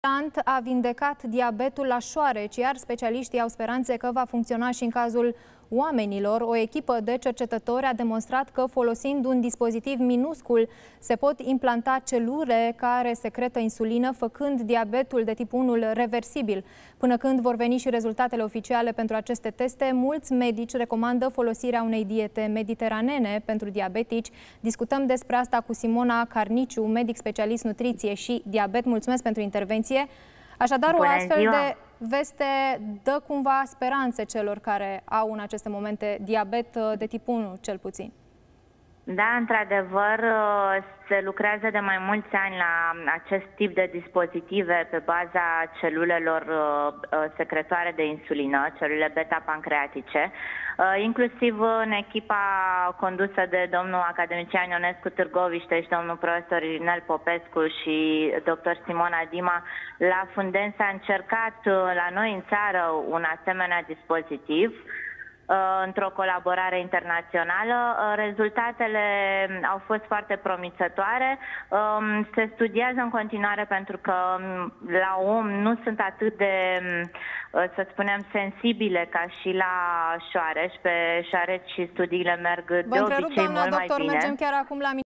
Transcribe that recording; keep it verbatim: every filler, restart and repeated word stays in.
A vindecat diabetul la șoareci, iar specialiștii au speranțe că va funcționa și în cazul oamenilor. O echipă de cercetători a demonstrat că, folosind un dispozitiv minuscul, se pot implanta celule care secretă insulină, făcând diabetul de tip unu reversibil. Până când vor veni și rezultatele oficiale pentru aceste teste, mulți medici recomandă folosirea unei diete mediteranene pentru diabetici. Discutăm despre asta cu Simona Carniciu, medic specialist nutriție și diabet. Mulțumesc pentru intervenție. Așadar, o astfel de veste dă cumva speranțe celor care au în aceste momente diabet de tip unu, cel puțin. Da, într-adevăr, se lucrează de mai mulți ani la acest tip de dispozitive pe baza celulelor secretoare de insulină, celule beta-pancreatice, inclusiv în echipa condusă de domnul academician Ionescu Târgoviște și domnul profesor Irinel Popescu și doctor Simona Dima. La Fundeni s-a încercat la noi în țară un asemenea dispozitiv într-o colaborare internațională. Rezultatele au fost foarte promițătoare. Se studiază în continuare pentru că la om nu sunt atât de, să spunem, sensibile ca și la șoareci. Pe șoareci și studiile merg de obicei mult mai bine. Mergem chiar acum la